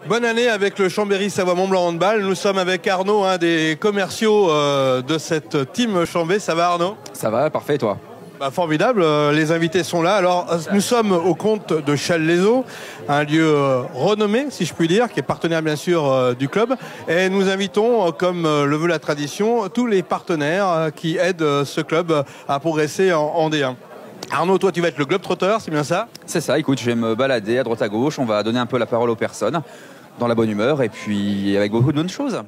Bonne année avec le Chambéry Savoie-Mont-Blanc Handball. Nous sommes avec Arnaud, un des commerciaux de cette team Chambé. Ça va Arnaud? Ça va, parfait, et toi? Formidable, les invités sont là. Alors, nous sommes au compte de Challes-les-Eaux, un lieu renommé, si je puis dire, qui est partenaire bien sûr du club. Et nous invitons, comme le veut la tradition, tous les partenaires qui aident ce club à progresser en D1. Arnaud, toi tu vas être le globe-trotter, c'est bien ça? C'est ça, écoute, je vais me balader à droite à gauche, on va donner un peu la parole aux personnes, dans la bonne humeur et puis avec beaucoup de bonnes choses.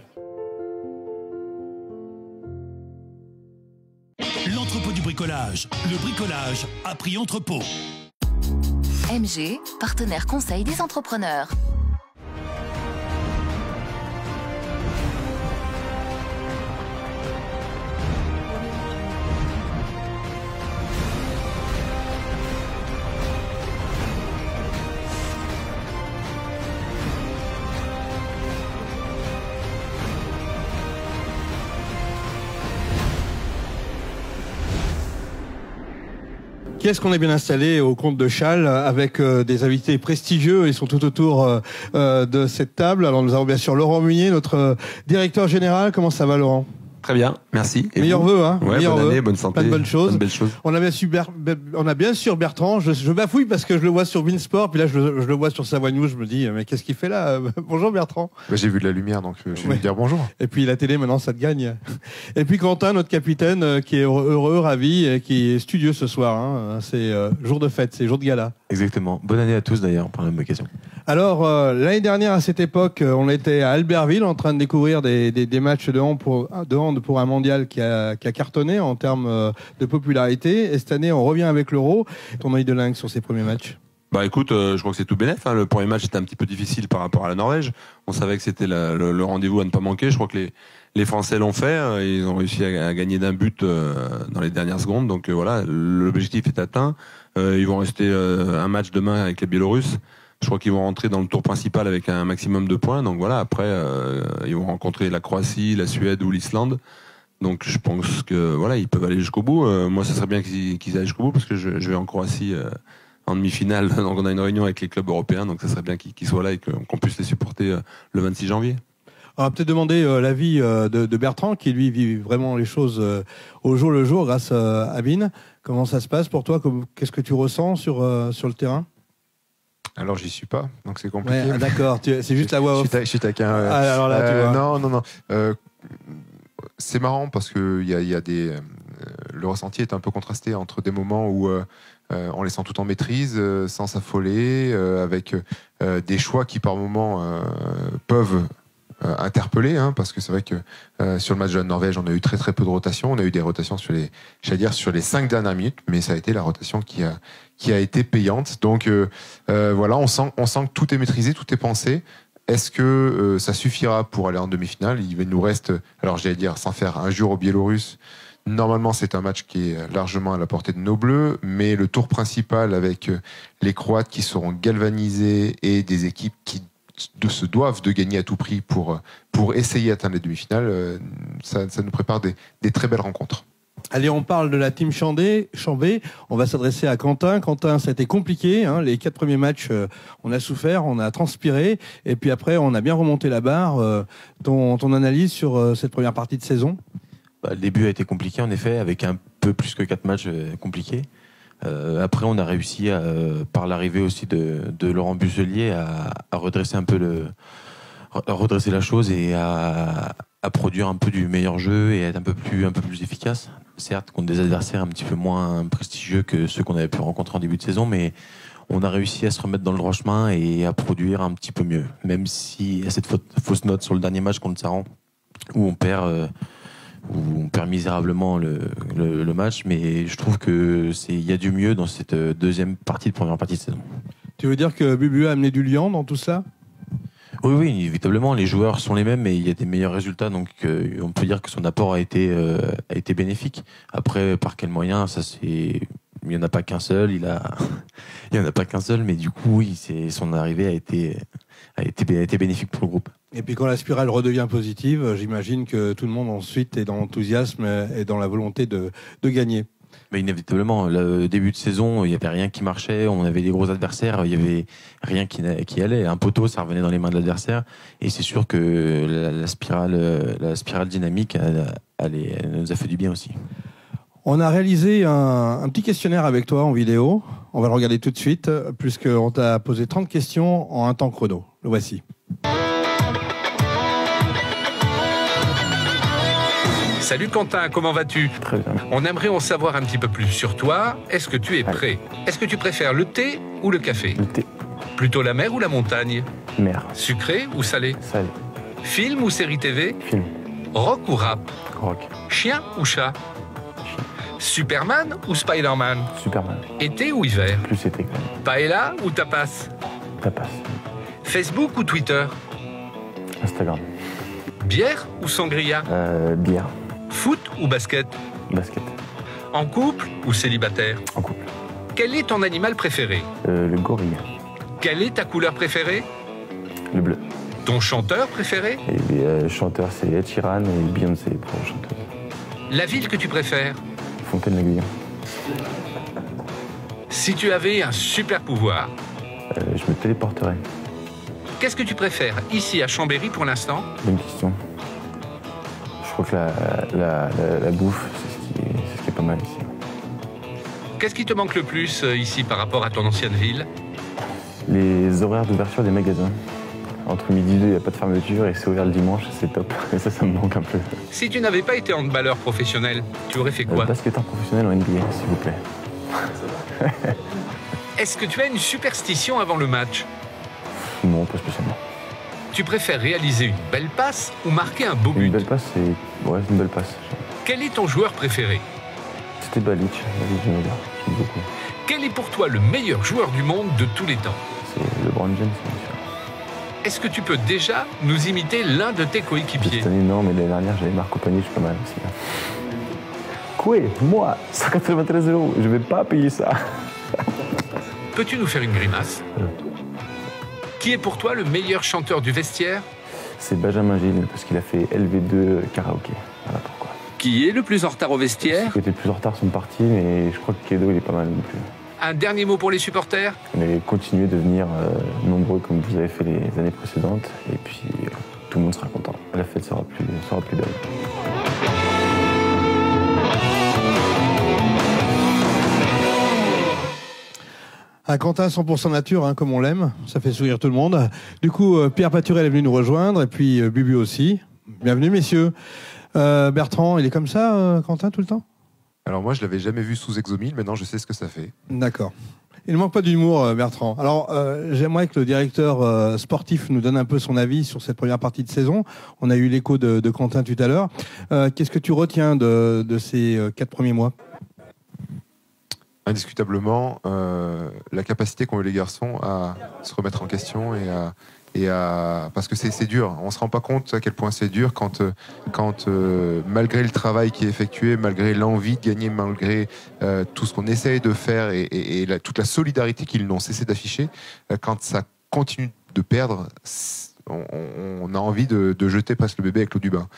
L'entrepôt du bricolage. Le bricolage à prix entrepôt. MG, partenaire conseil des entrepreneurs. Qui est-ce qu'on est bien installé au compte de Challes avec des invités prestigieux? Ils sont tout autour de cette table. Alors nous avons bien sûr Laurent Munier, notre directeur général. Comment ça va Laurent? Très bien, merci. Meilleurs vœux, hein. Ouais, meilleurs bonne vœux. année, bonne santé, plein de bonnes choses. belles choses. On a bien sûr Bertrand. Je bafouille parce que je le vois sur Beansport, puis là je le vois sur Savoie News. Je me dis mais qu'est-ce qu'il fait là? Bonjour Bertrand. J'ai vu de la lumière, donc je vais lui dire bonjour. Et puis la télé maintenant ça te gagne. Et puis Quentin, notre capitaine, qui est heureux, ravi, et qui est studieux ce soir. Hein. C'est jour de fête, c'est jour de gala. Exactement. Bonne année à tous d'ailleurs, par la même occasion. Alors, l'année dernière, à cette époque, on était à Albertville en train de découvrir des matchs de hand pour un mondial qui a cartonné en termes de popularité. Et cette année, on revient avec l'Euro. Ton œil de lynx sur ces premiers matchs? Bah écoute, je crois que c'est tout bénef. Hein. Le premier match était un petit peu difficile par rapport à la Norvège. On savait que c'était le rendez-vous à ne pas manquer. Je crois que les Français l'ont fait. Ils ont réussi à gagner d'un but dans les dernières secondes. Donc voilà, l'objectif est atteint. Ils vont rester un match demain avec les Biélorusses. Je crois qu'ils vont rentrer dans le tour principal avec un maximum de points. Donc voilà, après, ils vont rencontrer la Croatie, la Suède ou l'Islande. Donc je pense que voilà, ils peuvent aller jusqu'au bout. Moi, ça serait bien qu'ils aillent jusqu'au bout parce que je vais en Croatie en demi-finale. Donc on a une réunion avec les clubs européens. Donc ça serait bien qu'ils soient là et qu'on puisse les supporter le 26 janvier. On va peut-être demander l'avis de Bertrand, qui lui vit vraiment les choses au jour le jour grâce à Bin. Comment ça se passe pour toi? Qu'est-ce que tu ressens sur le terrain? Alors j'y suis pas, donc c'est compliqué. Ouais, d'accord, c'est juste la voix off. Je suis taquin. Alors là, tu vois. Non. C'est marrant parce que il y a des le ressenti est un peu contrasté entre des moments où on les sent tout en maîtrise, sans s'affoler, avec des choix qui par moments peuvent interpeller, hein, parce que c'est vrai que sur le match de la Norvège, on a eu très très peu de rotation. On a eu des rotations sur les 5 dernières minutes, mais ça a été la rotation qui a été payante. Donc voilà, on sent que tout est maîtrisé, tout est pensé. Est-ce que ça suffira pour aller en demi-finale? Il nous reste, alors j'allais dire, sans faire injure aux Biélorusses, normalement c'est un match qui est largement à la portée de nos Bleus, mais le tour principal avec les Croates qui seront galvanisés et des équipes qui se doivent de gagner à tout prix pour essayer d'atteindre les demi-finales, ça nous prépare des très belles rencontres. Allez, on parle de la team Chambé. On va s'adresser à Quentin. Quentin, ça a été compliqué. Hein. Les 4 premiers matchs, on a souffert, on a transpiré. Et puis après, on a bien remonté la barre. Ton analyse sur cette première partie de saison? Le début a été compliqué, en effet, avec un peu plus que 4 matchs compliqués. Après, on a réussi, par l'arrivée aussi de Laurent Busselier, à redresser un peu redresser la chose et à produire un peu du meilleur jeu et être un peu plus efficace. Certes, contre des adversaires un petit peu moins prestigieux que ceux qu'on avait pu rencontrer en début de saison, mais on a réussi à se remettre dans le droit chemin et à produire un petit peu mieux. Même si à cette fausse note sur le dernier match contre Saran, où on perd misérablement le match, mais je trouve que il y a du mieux dans cette deuxième partie de première partie de saison. Tu veux dire que Bubu a amené du liant dans tout ça? Oui, inévitablement, les joueurs sont les mêmes et il y a des meilleurs résultats, donc on peut dire que son apport a été bénéfique. Après, par quels moyens, il y en a pas qu'un seul, il y en a pas qu'un seul, mais du coup, oui, son arrivée a été bénéfique pour le groupe. Et puis quand la spirale redevient positive, j'imagine que tout le monde ensuite est dans l'enthousiasme et dans la volonté de gagner. Mais inévitablement, le début de saison, il n'y avait rien qui marchait, on avait des gros adversaires, il n'y avait rien qui allait. Un poteau, ça revenait dans les mains de l'adversaire. Et c'est sûr que la spirale dynamique, elle nous a fait du bien aussi. On a réalisé un petit questionnaire avec toi en vidéo. On va le regarder tout de suite, puisqu'on t'a posé 30 questions en un temps chrono. Le voici. Salut Quentin, comment vas-tu? Très bien. On aimerait en savoir un petit peu plus sur toi. Est-ce que tu es prêt? Est-ce que tu préfères le thé ou le café? Le thé. Plutôt la mer ou la montagne? Mer. Sucré ou salé? Salé. Film ou série TV? Film. Rock ou rap? Rock. Chien ou chat? Chien. Superman ou Spider-Man? Superman. Été ou hiver? Plus été quand même. Paella ou tapas? Tapas. Facebook ou Twitter? Instagram. Bière ou sangria? Bière. Foot ou basket? Basket. En couple ou célibataire? En couple. Quel est ton animal préféré? Le gorille. Quelle est ta couleur préférée? Le bleu. Ton chanteur préféré? Et chanteur, c'est Ed Sheeran et Beyoncé pour chanteuse. La ville que tu préfères? Fontaine-le-Guyon. Si tu avais un super pouvoir, Je me téléporterai. qu'est-ce que tu préfères ici à Chambéry pour l'instant? Bonne question. Je crois que la bouffe, c'est ce qui est pas mal ici. Qu'est-ce qui te manque le plus ici par rapport à ton ancienne ville? Les horaires d'ouverture des magasins. Entre midi et 2, il n'y a pas de fermeture et c'est ouvert le dimanche, c'est top. Et ça me manque un peu. Si tu n'avais pas été handballeur professionnel, tu aurais fait quoi? Basketteur professionnel en NBA, s'il vous plaît. Est-ce que tu as une superstition avant le match? Non, pas spécialement. Tu préfères réaliser une belle passe ou marquer un beau but? Une belle passe, c'est une belle passe. Quel est ton joueur préféré? C'était Balic, j'aime beaucoup. Quel est pour toi le meilleur joueur du monde de tous les temps? C'est LeBron James, bien sûr. Est-ce que tu peux déjà nous imiter l'un de tes coéquipiers? Cette année, non, mais l'année dernière, j'avais Marco Panic pas mal aussi. Quoi? Moi, 193 €, je vais pas payer ça. Peux-tu nous faire une grimace? Qui est pour toi le meilleur chanteur du vestiaire? C'est Benjamin Gilles, parce qu'il a fait LV2 karaoké. Voilà pourquoi. Qui est le plus en retard au vestiaire? Ceux qui étaient le plus en retard sont partis, mais je crois que Kedo, il est pas mal non plus. Un dernier mot pour les supporters? Mais continuez de venir nombreux comme vous avez fait les années précédentes, et puis tout le monde sera content. La fête sera plus belle. Un Quentin 100% nature, hein, comme on l'aime. Ça fait sourire tout le monde. Du coup, Pierre Paturel est venu nous rejoindre, et puis Bubu aussi. Bienvenue, messieurs. Bertrand, il est comme ça, Quentin, tout le temps? Alors moi, je l'avais jamais vu sous Exomil, maintenant je sais ce que ça fait. D'accord. Il ne manque pas d'humour, Bertrand. Alors, j'aimerais que le directeur sportif nous donne un peu son avis sur cette première partie de saison. On a eu l'écho de Quentin tout à l'heure. Qu'est-ce que tu retiens de ces 4 premiers mois? Indiscutablement, la capacité qu'ont eu les garçons à se remettre en question parce que c'est dur. On se rend pas compte à quel point c'est dur quand malgré le travail qui est effectué, malgré l'envie de gagner, malgré tout ce qu'on essaye de faire et toute la solidarité qu'ils n'ont cessé d'afficher, quand ça continue de perdre, on a envie de jeter presque le bébé avec l'eau du bain.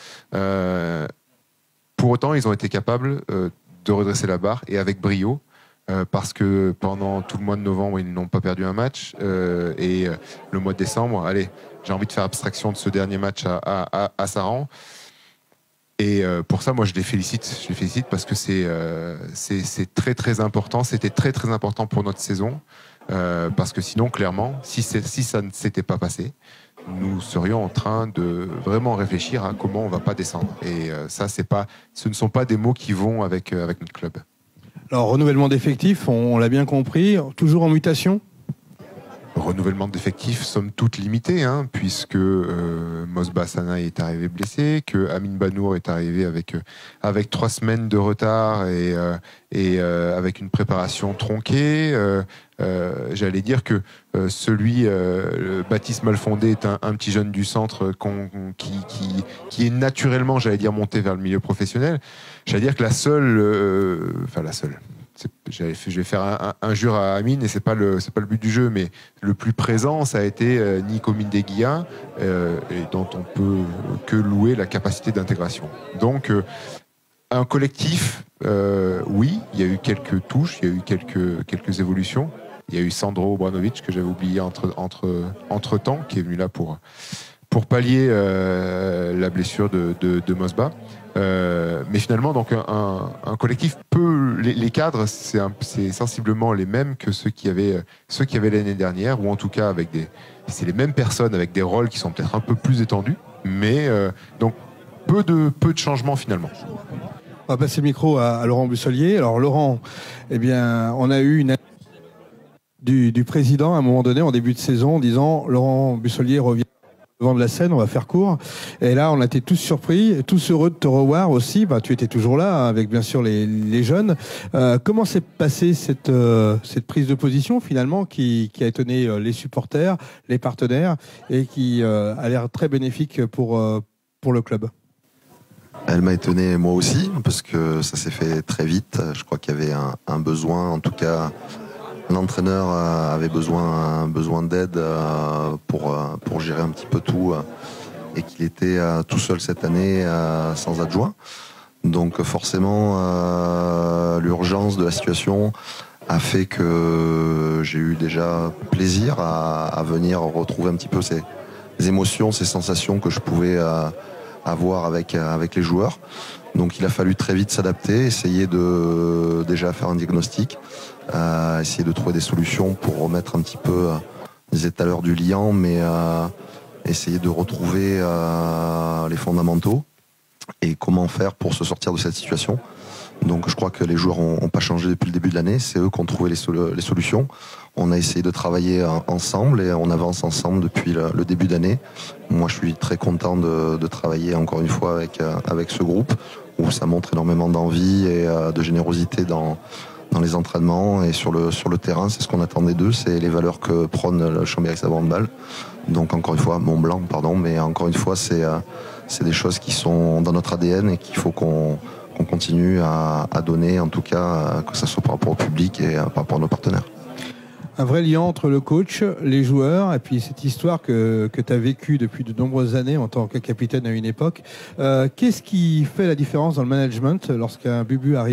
Pour autant, ils ont été capables de redresser la barre et avec brio. Parce que pendant tout le mois de novembre, ils n'ont pas perdu un match. Et le mois de décembre, allez, j'ai envie de faire abstraction de ce dernier match à Saran. Et pour ça, moi, je les félicite. Je les félicite parce que c'est très, très important. C'était très, très important pour notre saison. Parce que sinon, clairement, si ça ne s'était pas passé, nous serions en train de vraiment réfléchir à comment on ne va pas descendre. Et ça, ce ne sont pas des mots qui vont avec notre club. Alors, renouvellement d'effectifs, on l'a bien compris, toujours en mutation? Renouvellement d'effectifs, somme toute limité, hein, puisque Mosba Sanaï est arrivé blessé, que Amin Banour est arrivé avec 3 semaines de retard et avec une préparation tronquée. J'allais dire que Baptiste Malfondé est un petit jeune du centre qui est naturellement, j'allais dire, monté vers le milieu professionnel. J'allais dire que la seule. Je vais faire un jure à Amine et c'est pas le but du jeu, mais le plus présent, ça a été Nico Mindeguia, et dont on peut que louer la capacité d'intégration. Donc, un collectif Oui, il y a eu quelques touches, il y a eu quelques évolutions. Il y a eu Sandro Obranovic que j'avais oublié entre temps, qui est venu là pour pallier la blessure de Mosba. Mais finalement, donc un collectif les cadres, c'est sensiblement les mêmes que ceux qui avaient l'année dernière, ou en tout cas c'est les mêmes personnes avec des rôles qui sont peut-être un peu plus étendus, mais donc peu de changements finalement. On va passer le micro à Laurent Bussolier. Alors Laurent, eh bien, on a eu une du président à un moment donné en début de saison en disant Laurent Bussolier revient devant de la scène, on va faire court. Et là, on a été tous surpris, tous heureux de te revoir aussi. Bah, tu étais toujours là, avec bien sûr les jeunes. Comment s'est passée cette prise de position finalement qui a étonné les supporters, les partenaires et qui a l'air très bénéfique pour le club? Elle m'a étonné moi aussi, parce que ça s'est fait très vite. Je crois qu'il y avait un besoin, en tout cas l'entraîneur avait besoin d'aide pour gérer un petit peu tout et qu'il était tout seul cette année sans adjoint. Donc forcément l'urgence de la situation a fait que j'ai eu déjà plaisir à venir retrouver un petit peu ces émotions, ces sensations que je pouvais avoir avec les joueurs. Donc il a fallu très vite s'adapter, essayer de déjà faire un diagnostic, essayer de trouver des solutions pour remettre un petit peu, je disais tout à l'heure, du liant, mais essayer de retrouver les fondamentaux et comment faire pour se sortir de cette situation. Donc je crois que les joueurs n'ont pas changé depuis le début de l'année, c'est eux qui ont trouvé les solutions. On a essayé de travailler ensemble et on avance ensemble depuis le début d'année. Moi je suis très content de travailler encore une fois avec ce groupe où ça montre énormément d'envie et de générosité dans les entraînements et sur le terrain. C'est ce qu'on attendait d'eux, c'est les valeurs que prône le Chambéry-Savoie Handball. Donc encore une fois, Mont-Blanc, pardon, mais encore une fois c'est des choses qui sont dans notre ADN et qu'il faut qu'on continue à donner, en tout cas, que ce soit par rapport au public et par rapport à nos partenaires. Un vrai lien entre le coach, les joueurs, et puis cette histoire que tu as vécue depuis de nombreuses années en tant que capitaine à une époque. Qu'est-ce qui fait la différence dans le management lorsqu'un Bubu arrive ?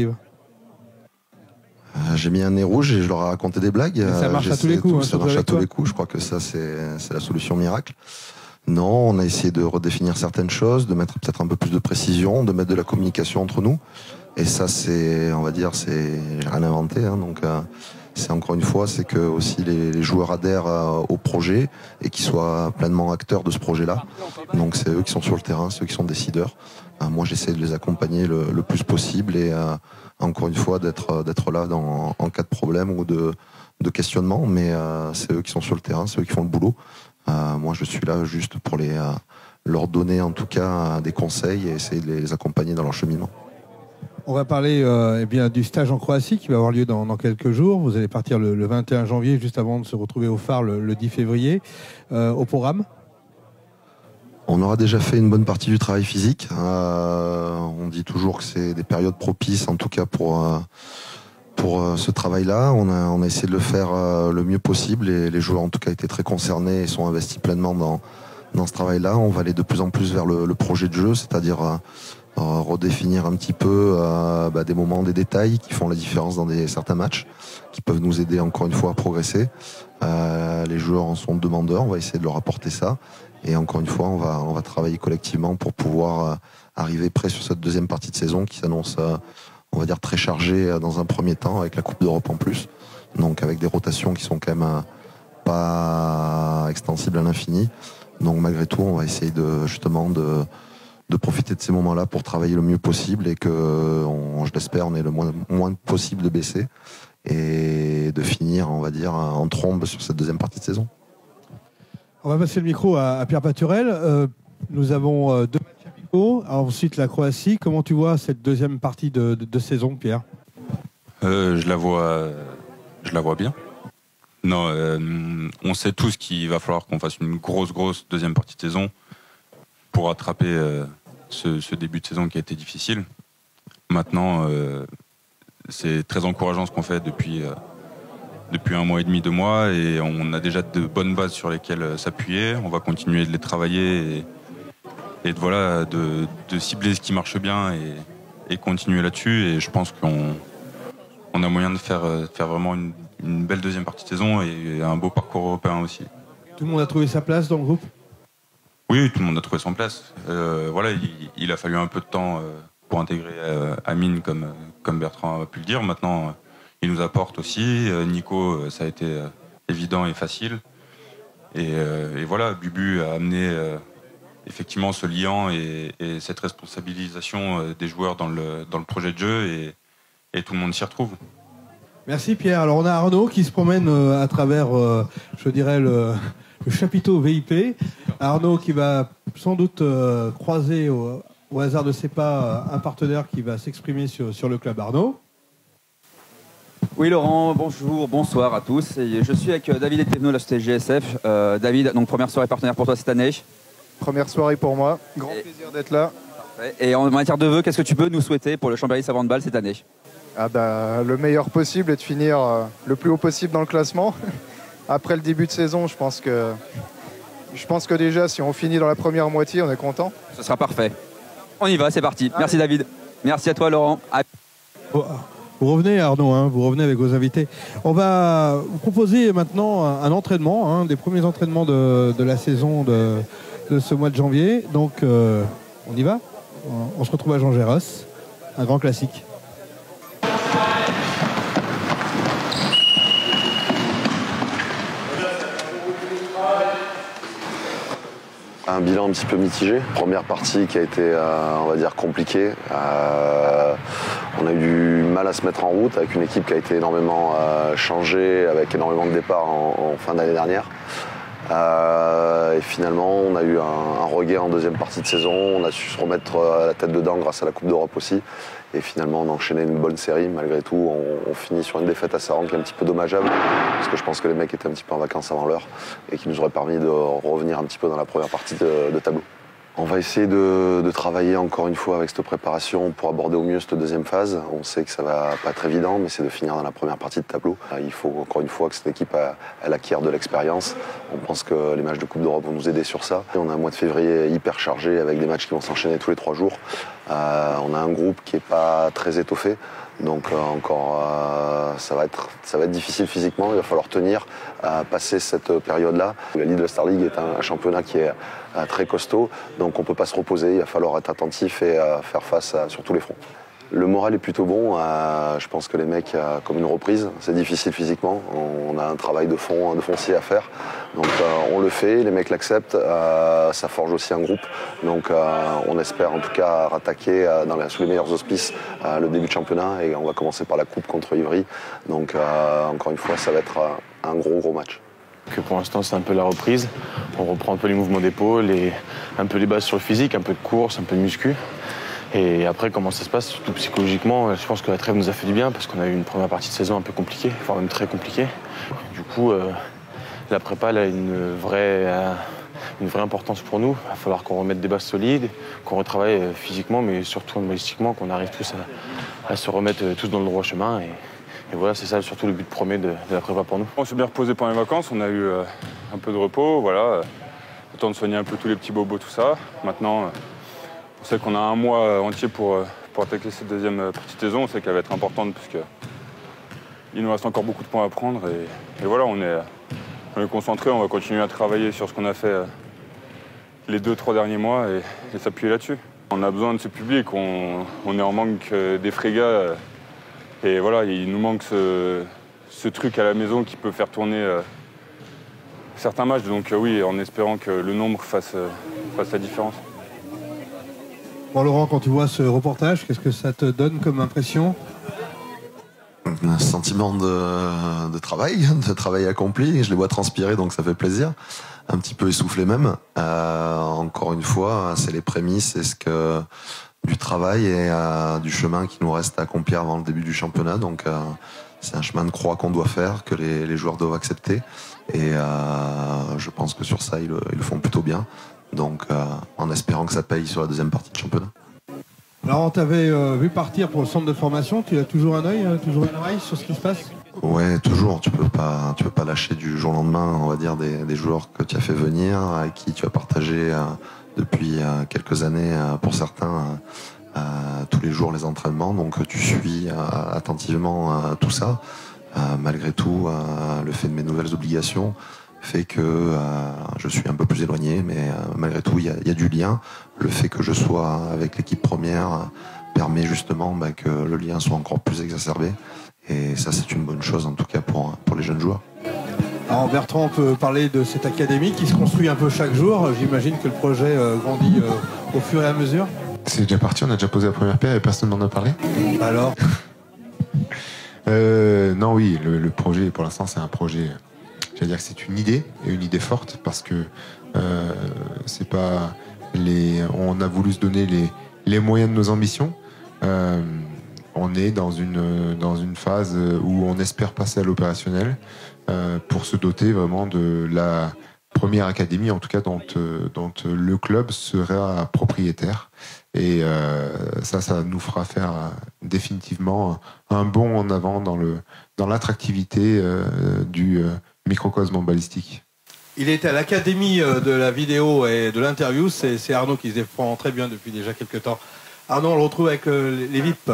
J'ai mis un nez rouge et je leur ai raconté des blagues. Ça marche à tous les coups. Ça marche à tous les coups. Je crois que ça, c'est la solution miracle. Non, on a essayé de redéfinir certaines choses, de mettre peut-être un peu plus de précision, de mettre de la communication entre nous. Et ça, c'est, on va dire, j'ai rien inventé. Donc, c'est encore une fois, c'est que aussi les joueurs adhèrent au projet et qu'ils soient pleinement acteurs de ce projet-là. Donc, c'est eux qui sont sur le terrain, c'est eux qui sont décideurs. Moi, j'essaie de les accompagner le plus possible et encore une fois d'être là en cas de problème ou de questionnement. Mais c'est eux qui sont sur le terrain, c'est eux qui font le boulot. Moi, je suis là juste pour leur donner en tout cas des conseils et essayer de les accompagner dans leur cheminement. On va parler du stage en Croatie qui va avoir lieu dans quelques jours. Vous allez partir le 21 janvier, juste avant de se retrouver au phare le 10 février. Au programme ? On aura déjà fait une bonne partie du travail physique. On dit toujours que c'est des périodes propices, en tout cas pour ce travail-là. On a essayé de le faire le mieux possible et les joueurs en tout cas étaient très concernés et sont investis pleinement dans ce travail-là. On va aller de plus en plus vers le projet de jeu, c'est-à-dire redéfinir un petit peu des moments, des détails qui font la différence dans certains matchs, qui peuvent nous aider encore une fois à progresser. Les joueurs en sont demandeurs, on va essayer de leur apporter ça. Et encore une fois, on va travailler collectivement pour pouvoir arriver prêt sur cette deuxième partie de saison qui s'annonce on va dire très chargée dans un premier temps avec la Coupe d'Europe en plus. Donc avec des rotations qui sont quand même pas extensibles à l'infini. Donc malgré tout, on va essayer de profiter de ces moments-là pour travailler le mieux possible et que, je l'espère, on ait le moins possible de baisser et de finir, on va dire, en trombe sur cette deuxième partie de saison. On va passer le micro à Pierre Paturel. Nous avons 2 matchs amicaux, ensuite la Croatie. Comment tu vois cette deuxième partie de saison, Pierre ? Je la vois bien. Non, on sait tous qu'il va falloir qu'on fasse une grosse deuxième partie de saison pour rattraper ce début de saison qui a été difficile. Maintenant, c'est très encourageant ce qu'on fait depuis 1 mois et demi, 2 mois, et on a déjà de bonnes bases sur lesquelles s'appuyer. On va continuer de les travailler et de cibler ce qui marche bien continuer là-dessus. Et je pense qu'on a moyen de faire vraiment une belle deuxième partie de saison et un beau parcours européen aussi. Tout le monde a trouvé sa place dans le groupe? Oui, tout le monde a trouvé son place. Voilà, il a fallu un peu de temps pour intégrer Amine, comme Bertrand a pu le dire. Maintenant, il nous apporte aussi. Nico, ça a été évident et facile. Et voilà, Bubu a amené effectivement ce lien et cette responsabilisation des joueurs dans le projet de jeu et tout le monde s'y retrouve. Merci Pierre. Alors on a Arnaud qui se promène à travers, je dirais, le chapiteau VIP. Arnaud qui va sans doute croiser au hasard de ses pas un partenaire qui va s'exprimer sur le club. Arnaud. Oui Laurent, bonjour, bonsoir à tous. Et je suis avec David Etevno de la société GSF. David, donc première soirée partenaire pour toi cette année. Première soirée pour moi, grand plaisir d'être là. Et en matière de vœux, qu'est-ce que tu peux nous souhaiter pour le championnat handball cette année? Le meilleur possible et de finir le plus haut possible dans le classement. Après le début de saison, je pense que déjà si on finit dans la première moitié, on est content. Ce sera parfait. On y va, c'est parti. Merci David. Merci à toi Laurent. Vous revenez Arnaud, hein, vous revenez avec vos invités. On va vous proposer maintenant un entraînement, des premiers entraînements de la saison de ce mois de janvier. Donc on y va. On se retrouve à Jean Géras, un grand classique. Un bilan un petit peu mitigé. Première partie qui a été, on va dire, compliquée. On a eu du mal à se mettre en route avec une équipe qui a été énormément changée, avec énormément de départs en fin d'année dernière. Et finalement, on a eu un regain en deuxième partie de saison. On a su se remettre à la tête dedans grâce à la Coupe d'Europe aussi. Et finalement, on a enchaîné une bonne série. Malgré tout, on finit sur une défaite à Saran qui est un petit peu dommageable. Parce que je pense que les mecs étaient un petit peu en vacances avant l'heure. Et qui nous aurait permis de revenir un petit peu dans la première partie de tableau. On va essayer de travailler encore une fois avec cette préparation pour aborder au mieux cette deuxième phase. On sait que ça va pas être évident, mais c'est de finir dans la première partie de tableau. Il faut encore une fois que cette équipe elle acquiert de l'expérience. On pense que les matchs de Coupe d'Europe vont nous aider sur ça. Et on a un mois de février hyper chargé avec des matchs qui vont s'enchaîner tous les 3 jours. On a un groupe qui est pas très étoffé. Donc ça va être difficile physiquement, il va falloir tenir, passer cette période-là. La Lidl Star League est un championnat qui est très costaud, donc on ne peut pas se reposer, il va falloir être attentif et faire face sur tous les fronts. Le moral est plutôt bon, je pense que les mecs, comme une reprise, c'est difficile physiquement, on a un travail de foncier à faire, donc on le fait, les mecs l'acceptent, ça forge aussi un groupe, donc on espère en tout cas rattaquer sous les meilleurs auspices le début de championnat et on va commencer par la coupe contre Ivry, donc encore une fois ça va être un gros match. Que pour l'instant c'est un peu la reprise, on reprend un peu les mouvements d'épaule et un peu les bases sur le physique, un peu de course, un peu de muscu. Et après, comment ça se passe, surtout psychologiquement, je pense que la trêve nous a fait du bien parce qu'on a eu une première partie de saison un peu compliquée, voire même très compliquée. Du coup, la prépa elle a une vraie importance pour nous. Il va falloir qu'on remette des bases solides, qu'on retravaille physiquement, mais surtout humoristiquement, qu'on arrive tous à se remettre tous dans le droit chemin. Et voilà, c'est ça surtout le but premier de la prépa pour nous. On s'est bien reposé pendant les vacances, on a eu un peu de repos, voilà. Le temps de soigner un peu tous les petits bobos, tout ça. Maintenant, on sait qu'on a un mois entier pour attaquer cette deuxième partie de saison. On sait qu'elle va être importante puisqu'il nous reste encore beaucoup de points à prendre. Et voilà, on est concentré, on va continuer à travailler sur ce qu'on a fait les 2-3 derniers mois et s'appuyer là-dessus. On a besoin de ce public, on est en manque des frégats. Et voilà, il nous manque ce truc à la maison qui peut faire tourner certains matchs. Donc oui, en espérant que le nombre fasse la différence. Bon Laurent, quand tu vois ce reportage, qu'est-ce que ça te donne comme impression? Un sentiment de travail accompli. Je les vois transpirer, donc ça fait plaisir. Un petit peu essoufflé même. Encore une fois, c'est les prémices, du travail et du chemin qui nous reste à accomplir avant le début du championnat. Donc c'est un chemin de croix qu'on doit faire, que les joueurs doivent accepter. Et je pense que sur ça, ils le font plutôt bien. Donc en espérant que ça paye sur la deuxième partie de championnat. Alors on t'avait vu partir pour le centre de formation, tu as toujours un œil, toujours une oreille sur ce qui se passe? Ouais, toujours. Tu peux pas lâcher du jour au lendemain, on va dire, des joueurs que tu as fait venir, avec qui tu as partagé depuis quelques années, pour certains, tous les jours les entraînements, donc tu suis attentivement tout ça. Malgré tout, le fait de mes nouvelles obligations fait que je suis un peu plus éloigné, mais malgré tout, il y a du lien. Le fait que je sois avec l'équipe première permet justement que le lien soit encore plus exacerbé. Et ça, c'est une bonne chose, en tout cas pour les jeunes joueurs. Alors Bertrand, on peut parler de cette académie qui se construit un peu chaque jour. J'imagine que le projet grandit au fur et à mesure. C'est déjà parti, on a déjà posé la première pierre et personne n'en a parlé. Alors non, oui, le projet, pour l'instant, c'est un projet... J'allais dire que c'est une idée, et une idée forte, parce que c'est pas on a voulu se donner les moyens de nos ambitions. On est dans une phase où on espère passer à l'opérationnel pour se doter vraiment de la première académie, en tout cas dont le club sera propriétaire. Et ça nous fera faire définitivement un bond en avant dans l'attractivité du microcosme en balistique. Il était à l'académie de la vidéo et de l'interview. C'est Arnaud qui se défend très bien depuis déjà quelques temps. Arnaud, on le retrouve avec les VIP.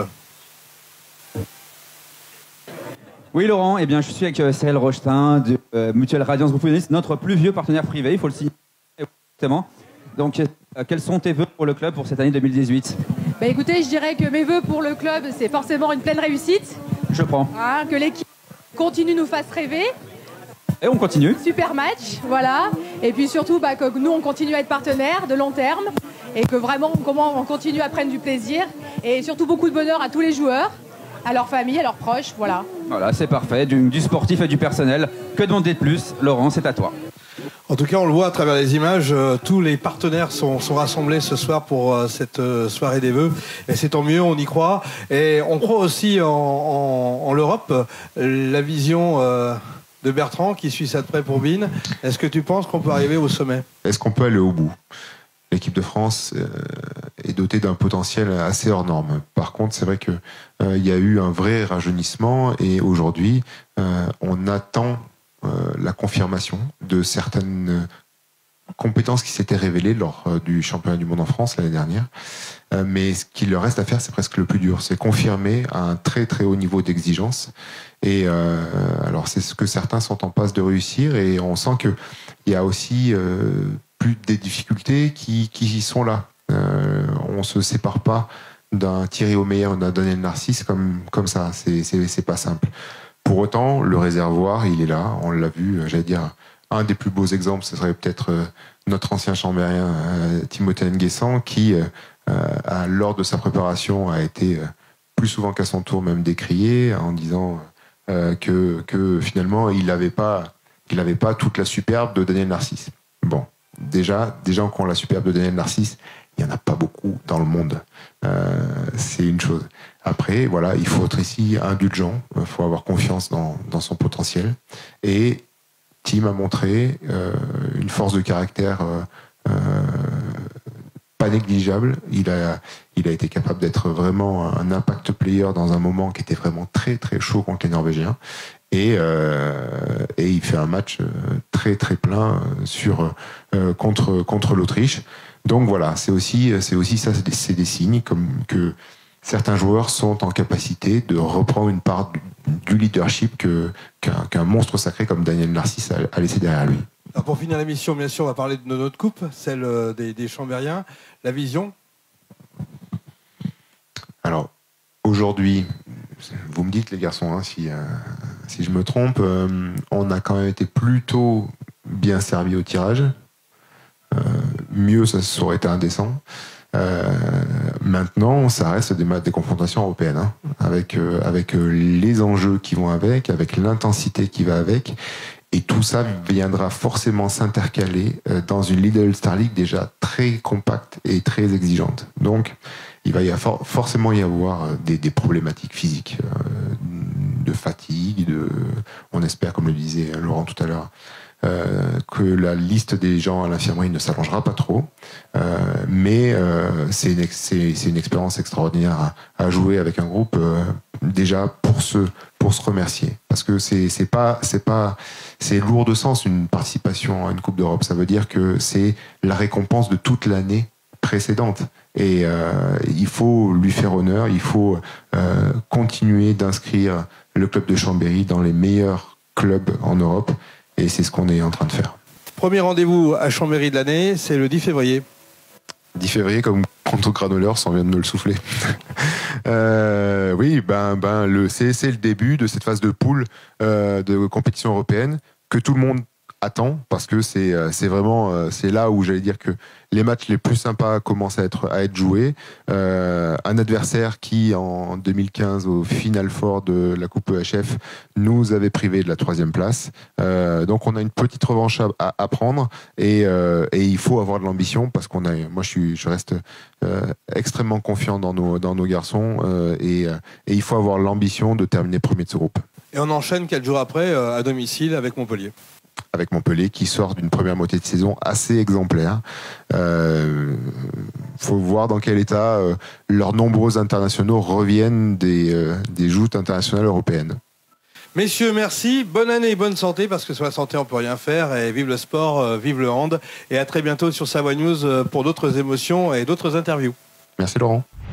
Oui, Laurent, eh bien, je suis avec Cyril Rochetin de Mutuelle Radiance Groupe Unioniste, notre plus vieux partenaire privé, il faut le signaler. Exactement. Donc, quels sont tes vœux pour le club pour cette année 2018 ? Écoutez, je dirais que mes vœux pour le club, c'est forcément une pleine réussite. Je prends. Que l'équipe continue nous fasse rêver. Et on continue. Super match, voilà. Et puis surtout, que nous, on continue à être partenaires de long terme et que vraiment, on continue à prendre du plaisir et surtout beaucoup de bonheur à tous les joueurs, à leurs familles, à leurs proches, voilà. Voilà, c'est parfait, du sportif et du personnel. Que demander de plus ? Laurent, c'est à toi. En tout cas, on le voit à travers les images, tous les partenaires sont rassemblés ce soir pour cette soirée des vœux. Et c'est tant mieux, on y croit. Et on croit aussi en l'Europe, la vision de Bertrand qui suit ça de près pour BIN. Est-ce que tu penses qu'on peut arriver au sommet ? Est-ce qu'on peut aller au bout ? L'équipe de France est dotée d'un potentiel assez hors norme. Par contre, c'est vrai qu'il y a eu un vrai rajeunissement et aujourd'hui, on attend la confirmation de certaines compétences qui s'étaient révélées lors du championnat du monde en France l'année dernière. Mais ce qu'il leur reste à faire, c'est presque le plus dur. C'est confirmer à un très très haut niveau d'exigence. Et alors, c'est ce que certains sont en passe de réussir. Et on sent qu'il y a aussi plus des difficultés qui sont là. On ne se sépare pas d'un Thierry Omeyer ou d'un Daniel Narcisse comme ça. C'est pas simple. Pour autant, le réservoir, il est là. On l'a vu, j'allais dire, un des plus beaux exemples, ce serait peut-être notre ancien chambérien Timothée Nguessan, qui, lors de sa préparation, a été plus souvent qu'à son tour même décrié en disant que finalement, il n'avait pas toute la superbe de Daniel Narcisse. Bon, déjà qu'on a la superbe de Daniel Narcisse, il n'y en a pas beaucoup dans le monde. C'est une chose. Après, voilà, il faut être ici indulgent, il faut avoir confiance dans son potentiel. Et Tim a montré une force de caractère pas négligeable. Il a été capable d'être vraiment un impact player dans un moment qui était vraiment très très chaud contre les Norvégiens. Et il fait un match très très plein contre l'Autriche. Donc voilà, c'est aussi ça, c'est des signes comme que certains joueurs sont en capacité de reprendre une part du leadership qu'un monstre sacré comme Daniel Narcisse a laissé derrière lui. Alors pour finir l'émission, bien sûr, on va parler de notre coupe, celle des Chambériens. La vision ? Alors, aujourd'hui, vous me dites les garçons, si je me trompe, on a quand même été plutôt bien servi au tirage. Mieux, ça aurait été indécent. Maintenant, ça reste des confrontations européennes, avec les enjeux qui vont avec l'intensité qui va avec, et tout ça viendra forcément s'intercaler dans une Lidl Star League déjà très compacte et très exigeante. Donc, il va forcément y avoir des problématiques physiques, de fatigue, on espère, comme le disait Laurent tout à l'heure, que la liste des gens à l'infirmerie ne s'allongera pas trop, mais c'est une expérience extraordinaire à jouer avec un groupe déjà pour se remercier, parce que c'est lourd de sens une participation à une Coupe d'Europe. Ça veut dire que c'est la récompense de toute l'année précédentes. Et il faut lui faire honneur, il faut continuer d'inscrire le club de Chambéry dans les meilleurs clubs en Europe. Et c'est ce qu'on est en train de faire. Premier rendez-vous à Chambéry de l'année, c'est le 10 février. 10 février, comme contre Granollers, on vient de me le souffler. Oui, c'est le début de cette phase de poule de compétition européenne que tout le monde attend, parce que c'est vraiment c'est là où j'allais dire que les matchs les plus sympas commencent à être joués. Un adversaire qui en 2015 au Final Four de la Coupe EHF nous avait privé de la 3e place. Donc on a une petite revanche à prendre et il faut avoir de l'ambition, parce moi je reste extrêmement confiant dans nos garçons et il faut avoir l'ambition de terminer premier de ce groupe. Et on enchaîne 4 jours après à domicile avec Montpellier. Avec Montpellier qui sort d'une première moitié de saison assez exemplaire. Faut voir dans quel état leurs nombreux internationaux reviennent des joutes internationales européennes. Messieurs, merci. Bonne année et bonne santé, parce que sur la santé, on peut rien faire. Et vive le sport, vive le hand. Et à très bientôt sur Savoie News pour d'autres émotions et d'autres interviews. Merci Laurent.